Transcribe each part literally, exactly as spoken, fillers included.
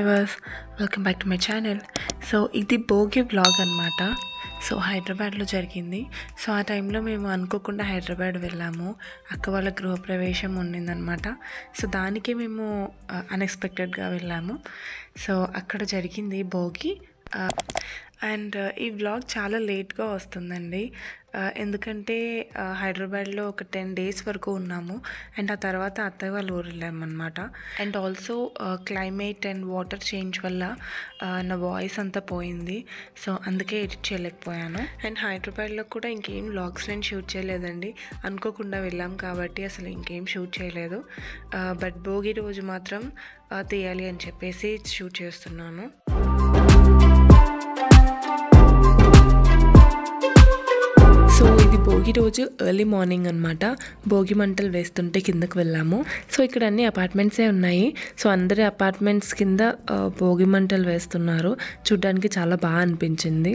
viewers, welcome back to my channel. So ఇది Bhogi vlog అన్నమాట. So హైదరాబాద్లో జరిగింది. సో ఆ టైంలో మేము అనుకోకుండా హైదరాబాద్ వెళ్ళాము. అక్క వాళ్ళ గృహప్రవేశం ఉండిందనమాట. సో దానికి మేము అన్ఎక్స్పెక్టెడ్గా వెళ్ళాము. సో అక్కడ జరిగింది భోగి. అండ్ ఈ వ్లాగ్ చాలా లేట్గా వస్తుందండి, ఎందుకంటే హైదరాబాద్లో ఒక టెన్ డేస్ వరకు ఉన్నాము. అండ్ ఆ తర్వాత అత్తయ్య వాళ్ళు ఊరు వెళ్ళామన్నమాట. And also climate and water change వల్ల నా వాయిస్ అంతా పోయింది. సో అందుకే ఎడిట్ చేయలేకపోయాను. అండ్ హైదరాబాద్లో కూడా ఇంకేం వ్లాగ్స్ నేను షూట్ చేయలేదండి, అనుకోకుండా వెళ్ళాం కాబట్టి అసలు ఇంకేం షూట్ చేయలేదు. బట్ భోగి రోజు మాత్రం తీయాలి అని చెప్పేసి షూట్ చేస్తున్నాను. సో ఇది భోగి రోజు ఎర్లీ మార్నింగ్ అనమాట. భోగి మంటలు వేస్తుంటే కిందకు వెళ్ళాము. సో ఇక్కడ అన్ని అపార్ట్మెంట్సే ఉన్నాయి. సో అందరి అపార్ట్మెంట్స్ కింద భోగి మంటలు వేస్తున్నారు. చూడ్డానికి చాలా బాగా అనిపించింది.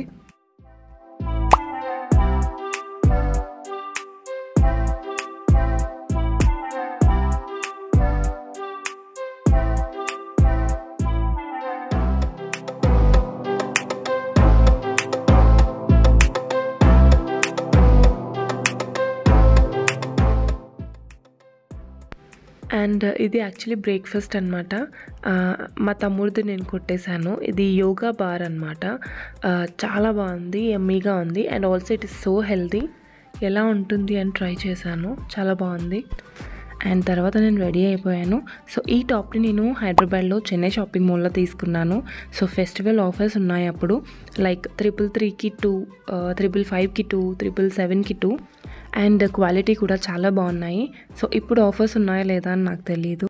అండ్ ఇది యాక్చువల్లీ బ్రేక్ఫాస్ట్ అనమాట. మా తమ్ముడిది నేను కొట్టేశాను. ఇది యోగా బార్ అనమాట. చాలా బాగుంది, యమ్మీగా ఉంది. And also it is so healthy. ఎలా ఉంటుంది అని ట్రై చేశాను, చాలా బాగుంది. అండ్ తర్వాత నేను రెడీ అయిపోయాను. సో ఈ టాప్ని నేను హైదరాబాద్లో చెన్నై షాపింగ్ మాల్లో తీసుకున్నాను. సో ఫెస్టివల్ ఆఫర్స్ ఉన్నాయి అప్పుడు, లైక్ త్రిపుల్ త్రీకి టూ, త్రిపుల్ ఫైవ్కి టూ, త్రిపుల్ సెవెన్కి టూ. అండ్ క్వాలిటీ కూడా చాలా బాగున్నాయి. సో ఇప్పుడు ఆఫర్స్ ఉన్నాయా లేదా అని నాకు తెలియదు.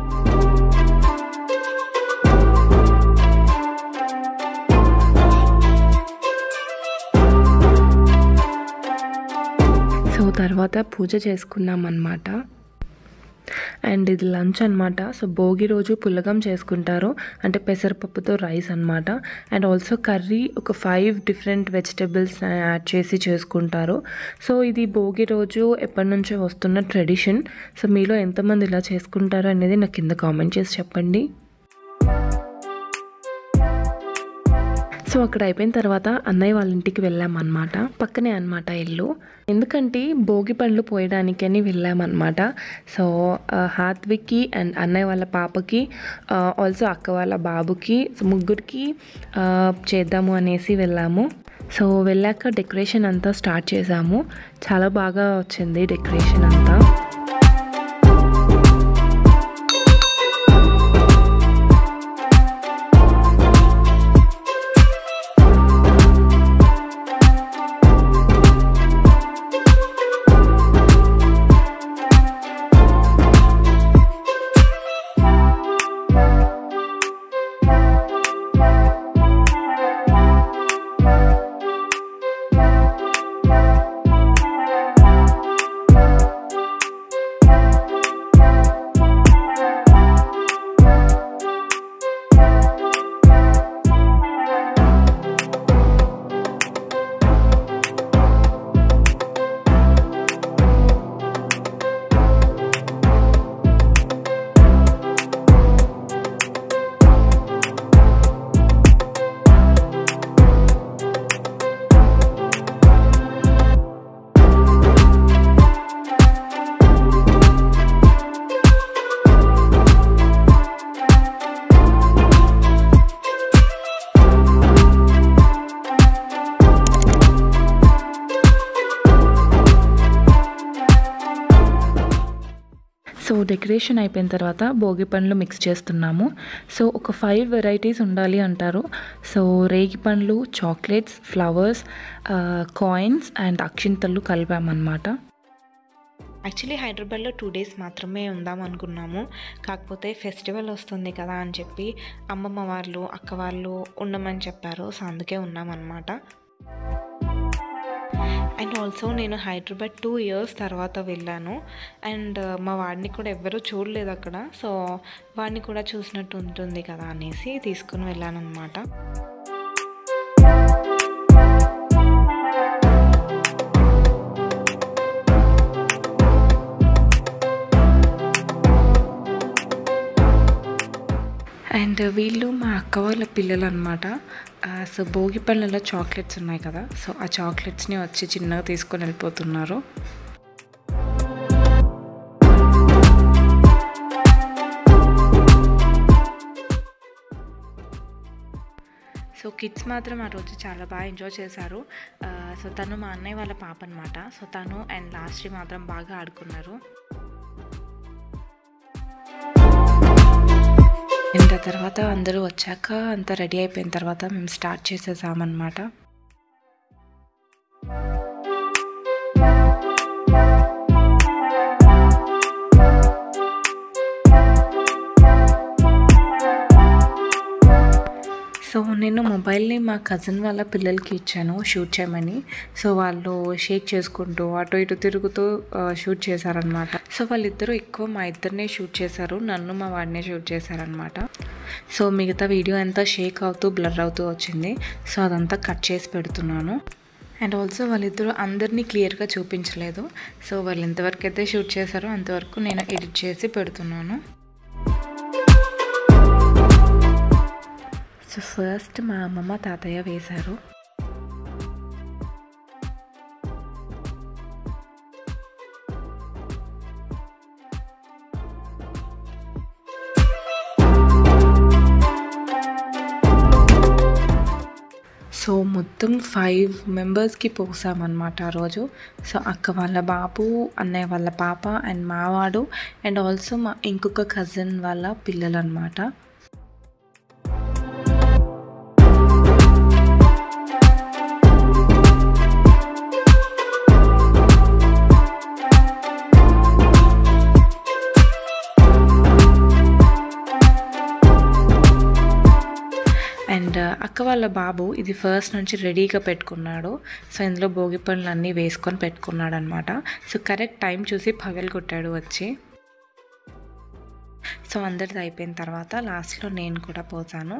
సో తర్వాత పూజ చేసుకున్నాం అన్నమాట. అండ్ ఇది లంచ్ అనమాట. సో భోగి రోజు పులగం చేసుకుంటారు, అంటే పెసరపప్పుతో రైస్ అనమాట. అండ్ ఆల్సో కర్రీ ఒక ఫైవ్ డిఫరెంట్ వెజిటబుల్స్ యాడ్ చేసి చేసుకుంటారు. సో ఇది భోగి రోజు ఎప్పటి నుంచో వస్తున్న ట్రెడిషన్. సో మీలో ఎంతమంది ఇలా చేసుకుంటారు అనేది నాకు కింద కామెంట్ చేసి చెప్పండి. సో అక్కడ అయిపోయిన తర్వాత అన్నయ్య వాళ్ళ ఇంటికి వెళ్ళామన్నమాట. పక్కనే అనమాట ఇల్లు, ఎందుకంటే భోగి పండ్లు పోయడానికని వెళ్ళామన్నమాట. సో హాద్విక్కి అండ్ అన్నయ్య వాళ్ళ పాపకి, ఆల్సో అక్క వాళ్ళ బాబుకి, ముగ్గురికి చేద్దాము అనేసి వెళ్ళాము. సో వెళ్ళాక డెకరేషన్ అంతా స్టార్ట్ చేసాము. చాలా బాగా వచ్చింది డెకరేషన్ అంతా. సో డెకరేషన్ అయిపోయిన తర్వాత భోగి పండ్లు మిక్స్ చేస్తున్నాము. సో ఒక ఫైవ్ వెరైటీస్ ఉండాలి అంటారు. సో రేగి పండ్లు, చాక్లెట్స్, ఫ్లవర్స్, కాయిన్స్ అండ్ అక్షింతలు కలిపామన్నమాట. యాక్చువల్లీ హైదరాబాద్లో టూ డేస్ మాత్రమే ఉందాం అనుకున్నాము. కాకపోతే ఫెస్టివల్ వస్తుంది కదా అని చెప్పి అమ్మమ్మ వాళ్ళు, అక్క వాళ్ళు ఉండమని చెప్పారు. సో అందుకే ఉన్నామన్నమాట. అండ్ ఆల్సో నేను హైదరాబాద్ టూ ఇయర్స్ తర్వాత వెళ్ళాను. అండ్ మా వాడిని కూడా ఎవ్వరూ చూడలేదు అక్కడ. సో వాడిని కూడా చూసినట్టు ఉంటుంది కదా అనేసి తీసుకుని వెళ్ళాను అనమాట. అండ్ వీళ్ళు మా అక్క వాళ్ళ పిల్లలు అనమాట. సో భోగి పళ్ళలో చాక్లెట్స్ ఉన్నాయి కదా, సో ఆ చాక్లెట్స్ని వచ్చి చిన్నగా తీసుకొని వెళ్ళిపోతున్నారు. సో కిడ్స్ మాత్రం ఆ రోజు చాలా బాగా ఎంజాయ్ చేశారు. సో తను మా అన్నయ్య వాళ్ళ పాప అనమాట. సో తను అండ్ లాస్ట్ మాత్రం బాగా ఆడుకున్నారు. అండ్ ఆ తర్వాత అందరూ వచ్చాక అంతా రెడీ అయిపోయిన తర్వాత మేము స్టార్ట్ చేసేసామన్నమాట. సో నేను మొబైల్ని మా కజిన్ వాళ్ళ పిల్లలకి ఇచ్చాను షూట్ చేయమని. సో వాళ్ళు షేక్ చేసుకుంటూ అటు ఇటు తిరుగుతూ షూట్ చేశారనమాట. సో వాళ్ళిద్దరూ ఎక్కువ మా ఇద్దరినే షూట్ చేశారు, నన్ను మా వాడినే షూట్ చేశారనమాట. సో మిగతా వీడియో అంతా షేక్ అవుతూ బ్లర్ అవుతూ వచ్చింది. సో అదంతా కట్ చేసి పెడుతున్నాను. అండ్ ఆల్సో వాళ్ళిద్దరూ అందరినీ క్లియర్గా చూపించలేదు. సో వాళ్ళు ఎంతవరకు అయితే షూట్ చేశారో అంతవరకు నేను ఎడిట్ చేసి పెడుతున్నాను. సో ఫస్ట్ మా అమ్మమ్మ తాతయ్య వేశారు. సో మొత్తం ఫైవ్ మెంబర్స్కి పోసామన్నమాట ఆ రోజు. సో అక్క వాళ్ళ బాబు, అన్నయ్య వాళ్ళ పాప అండ్ మావాడు అండ్ ఆల్సో మా ఇంకొక కజిన్ వాళ్ళ పిల్లలు అనమాట. అండ్ అక్క వాళ్ళ బాబు ఇది ఫస్ట్ నుంచి రెడీగా పెట్టుకున్నాడు. సో ఇందులో భోగి పళ్ళు అన్నీ వేసుకొని పెట్టుకున్నాడు అనమాట. సో కరెక్ట్ టైం చూసి పగలు కొట్టాడు వచ్చి. సో అందరిది అయిపోయిన తర్వాత లాస్ట్లో నేను కూడా పోసాను.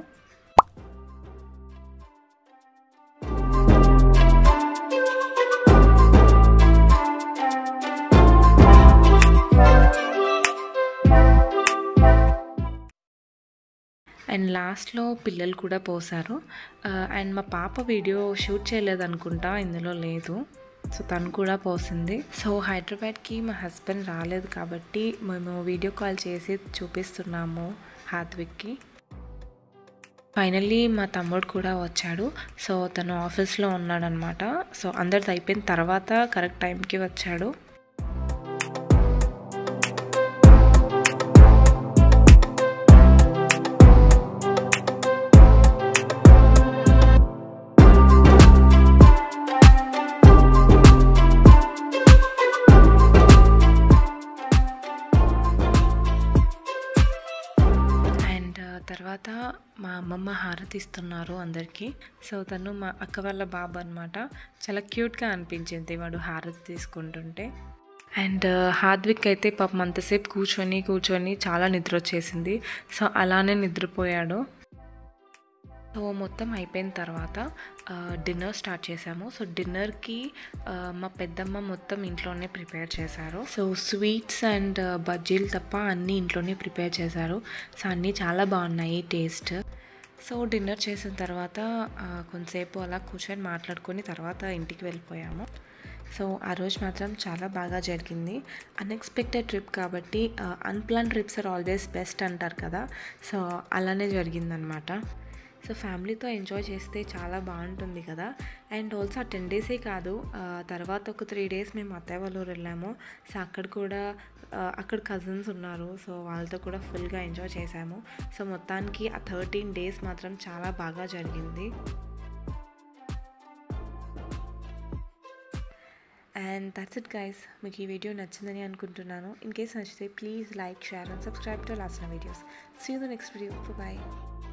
అండ్ లాస్ట్లో పిల్లలు కూడా పోసారు. అండ్ మా పాప వీడియో షూట్ చేయలేదు అనుకుంటా, ఇందులో లేదు. సో తను కూడా పోసింది. సో హైదరాబాద్కి మా హస్బెండ్ రాలేదు కాబట్టి మేము వీడియో కాల్ చేసి చూపిస్తున్నాము హాద్విక్కి. ఫైనల్లీ మా తమ్ముడు కూడా వచ్చాడు. సో తను ఆఫీస్లో ఉన్నాడనమాట. సో అందరిది అయిపోయిన తర్వాత కరెక్ట్ టైంకి వచ్చాడు. తర్వాత మా అమ్మమ్మ హారతి ఇస్తున్నారు అందరికీ. సో తను మా అక్క వాళ్ళ బాబు అనమాట. చాలా క్యూట్గా అనిపించింది వాడు హారతి తీసుకుంటుంటే. అండ్ హాద్విక్ అయితే పాపం అంతసేపు కూర్చొని కూర్చొని చాలా నిద్ర వచ్చేసింది. సో అలానే నిద్రపోయాడు. సో మొత్తం అయిపోయిన తర్వాత డిన్నర్ స్టార్ట్ చేసాము. సో డిన్నర్కి మా పెద్దమ్మ మొత్తం ఇంట్లోనే ప్రిపేర్ చేశారు. సో స్వీట్స్ అండ్ బజ్జీలు తప్ప అన్నీ ఇంట్లోనే ప్రిపేర్ చేశారు. సో అన్నీ చాలా బాగున్నాయి టేస్ట్. సో డిన్నర్ చేసిన తర్వాత కొంతసేపు అలా కూర్చొని మాట్లాడుకొని తర్వాత ఇంటికి వెళ్ళిపోయాము. సో ఆ రోజు మాత్రం చాలా బాగా జరిగింది. అన్ఎక్స్పెక్టెడ్ ట్రిప్ కాబట్టి unplan trips are always best అంటారు కదా. సో అలానే జరిగిందనమాట. సో ఫ్యామిలీతో ఎంజాయ్ చేస్తే చాలా బాగుంటుంది కదా. అండ్ ఆల్సో ఆ టెన్ డేసే కాదు, తర్వాత ఒక త్రీ డేస్ మేము అత్తయ్య వాళ్ళ ఊరు వెళ్ళాము. సో అక్కడ కూడా అక్కడ కజిన్స్ ఉన్నారు. సో వాళ్ళతో కూడా ఫుల్గా ఎంజాయ్ చేసాము. సో మొత్తానికి ఆ థర్టీన్ డేస్ మాత్రం చాలా బాగా జరిగింది. And that's it guys. మీకు ఈ వీడియో నచ్చిందని అనుకుంటున్నాను. ఇన్ కేస్ నచ్చితే please like, share and subscribe to లాసినా videos. See you the next video. Bye.